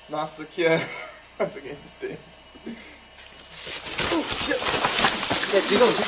not secure. Once against the stairs. Oh shit! Yeah, keep going.